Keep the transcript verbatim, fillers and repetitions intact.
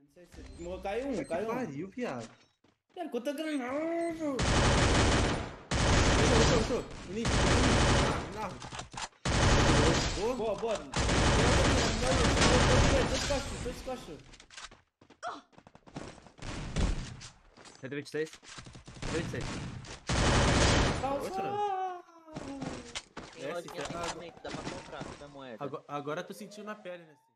sei se... Morreu, caiu um, Que caiu um. pariu, viado. Cara, quanta granada! Show, show, show. Início, na árvore. Boa, boa. Dois cachorros, dois cachorros. cento e vinte e seis. cento e vinte e seis. Calma. Tem lojinha de equipamento, dá pra comprar, qualquer moeda. Agora, agora tu sentiu na pele, né?